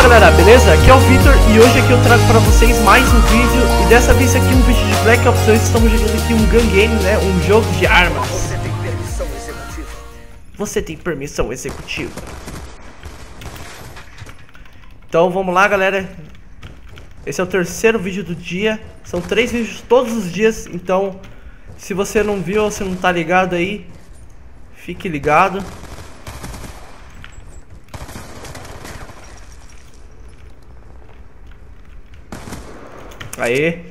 Fala galera, beleza? Aqui é o Victor e hoje aqui eu trago para vocês mais um vídeo. E dessa vez aqui um vídeo de Black Ops 2. Estamos jogando aqui um gun game, né? Um jogo de armas. Você tem permissão executiva. Você tem permissão executiva. Então vamos lá galera. Esse é o terceiro vídeo do dia. São 3 vídeos todos os dias. Então se você não viu ou se não tá ligado aí, fique ligado. Aê.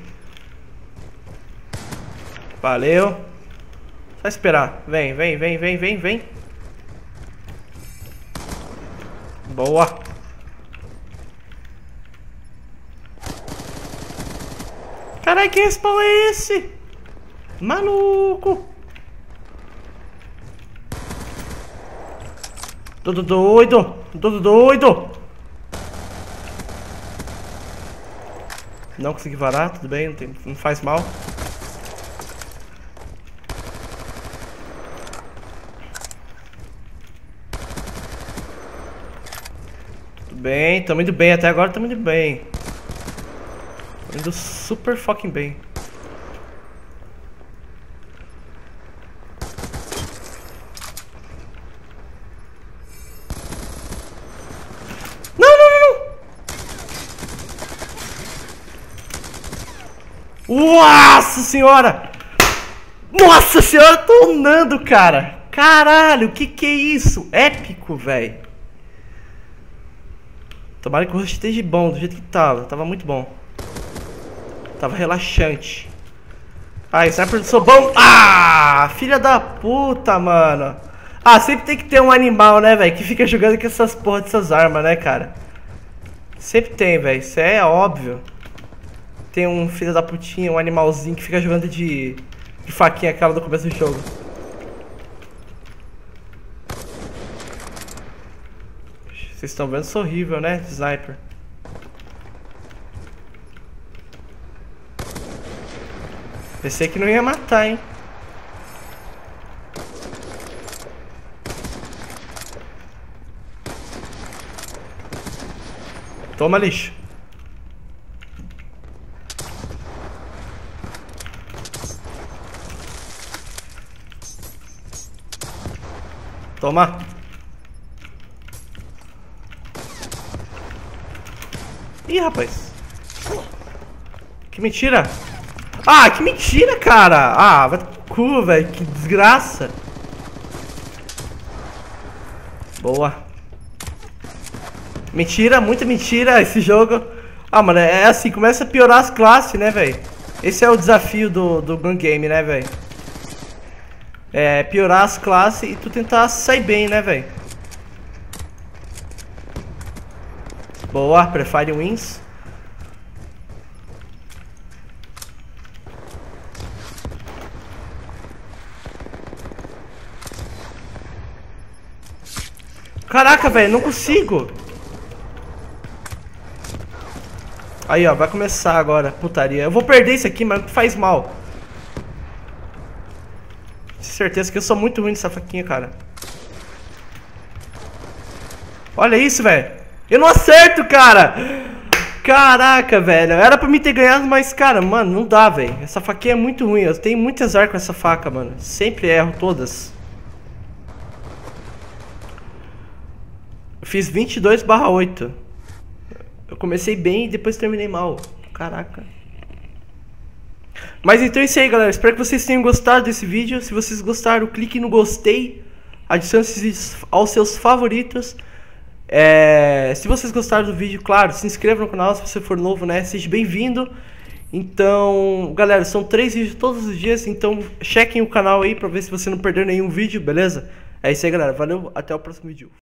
Valeu. Só esperar. Vem. Boa. Caralho, que respawn é esse? Maluco. Todo doido. Não consegui varar, tudo bem, não faz mal. Tudo bem, tamo indo bem, até agora tamo indo bem. Tamo indo super fucking bem. Nossa senhora! Nossa senhora, tô unando, cara! Caralho, que é isso? Épico, velho! Tomara que o rosto esteja bom, do jeito que tava muito bom. Tava relaxante. Ah, sniper sou bom. Ah, filha da puta, mano. Ah, sempre tem que ter um animal, né, velho, que fica jogando com essas porra dessas armas, né, cara? Sempre tem, velho, isso é óbvio. Tem um filho da putinha, um animalzinho que fica jogando de faquinha aquela do começo do jogo. Vocês estão vendo, sou horrível, né, sniper. Pensei que não ia matar, hein. Toma, lixo. Toma. Ih, rapaz. Que mentira. Ah, que mentira, cara. Ah, vai pro cu, velho. Que desgraça. Boa. Mentira, muita mentira esse jogo. Ah, mano, é assim, começa a piorar as classes, né, velho. Esse é o desafio do gun game, né, velho. É, piorar as classes e tu tentar sair bem, né, velho? Boa, prefire wins. Caraca, velho, não consigo. Aí, ó, vai começar agora, putaria. Eu vou perder isso aqui, mas não faz mal. Certeza que eu sou muito ruim nessa faquinha, cara. Olha isso, velho. Eu não acerto, cara. Caraca, velho. Era pra mim ter ganhado, mas, cara, mano, não dá, velho. Essa faquinha é muito ruim. Eu tenho muito azar com essa faca, mano. Sempre erro todas. Eu fiz 22/8. Eu comecei bem e depois terminei mal. Caraca. Mas então é isso aí, galera, espero que vocês tenham gostado desse vídeo. Se vocês gostaram, clique no gostei, adicione aos seus favoritos. Se vocês gostaram do vídeo, claro, se inscreva no canal se você for novo, né, seja bem-vindo. Então, galera, são 3 vídeos todos os dias, então chequem o canal aí pra ver se você não perdeu nenhum vídeo, beleza? É isso aí, galera, valeu, até o próximo vídeo.